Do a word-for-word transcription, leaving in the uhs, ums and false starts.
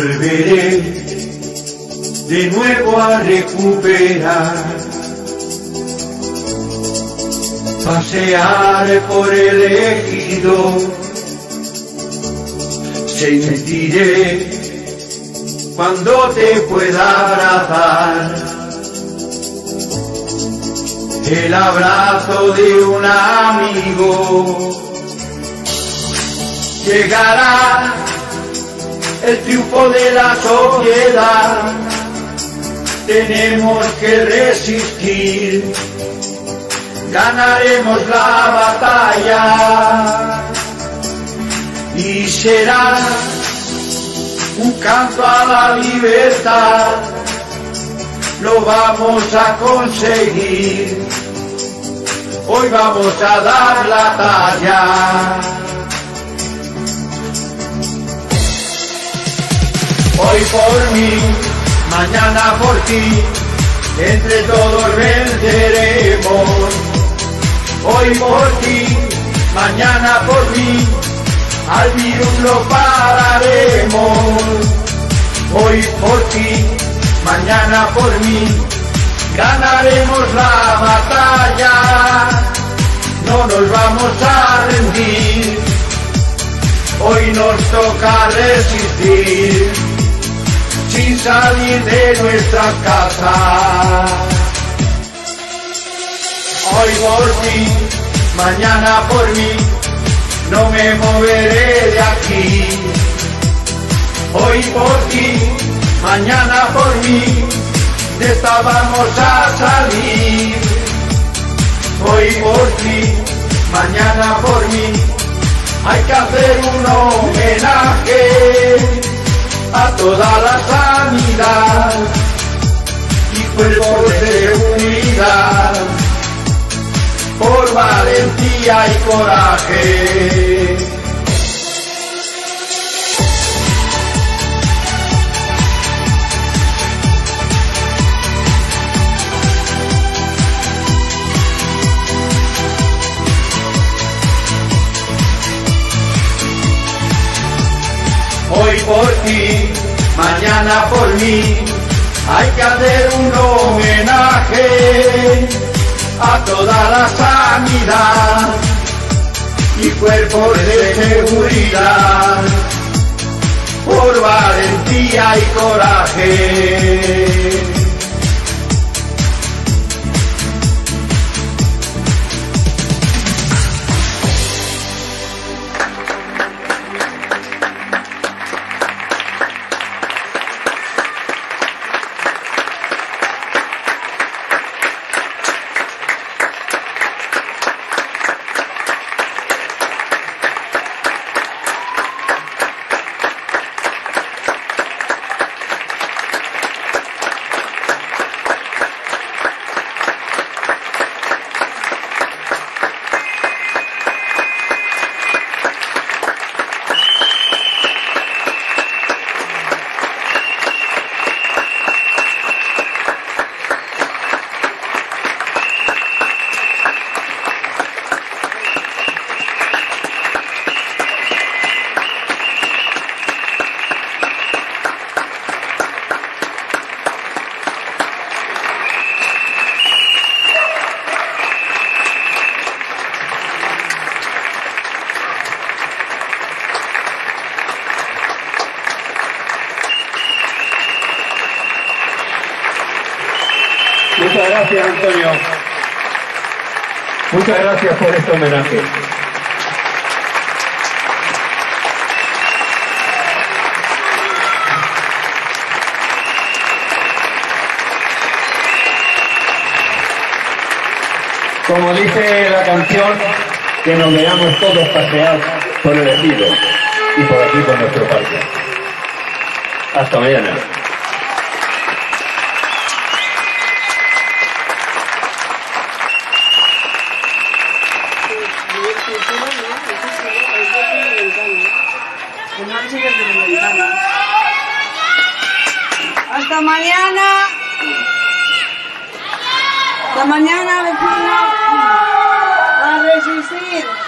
volveré de nuevo a recuperar, pasear por el ejido, sentiré cuando te pueda abrazar el abrazo de un amigo. Llegará el triunfo de la sociedad, tenemos que resistir, ganaremos la batalla y será un canto a la libertad, lo vamos a conseguir, hoy vamos a dar la talla. Hoy por mí, mañana por ti, entre todos venceremos. Hoy por ti, mañana por mí, al virus lo pararemos. Hoy por ti, mañana por mí, ganaremos la batalla, no nos vamos a rendir, hoy nos toca resistir, sin salir de nuestra casa. Hoy por ti, mañana por mí, no me moveré de aquí. Hoy por ti, mañana por mí, de esta vamos a salir. Hoy por ti, mañana por mí, hay que hacer un homenaje a toda la sanidad y cuerpos de unidad, por valentía y coraje. Hoy por ti, mañana por mí, hay que hacer un homenaje a toda la sanidad y cuerpos de seguridad, por valentía y coraje. Muchas gracias, Antonio. Muchas gracias por este homenaje. Como dice la canción, que nos veamos todos pasear por el ejido y por aquí por nuestro parque. Hasta mañana. Hasta mañana. Hasta mañana, vecino. A resistir.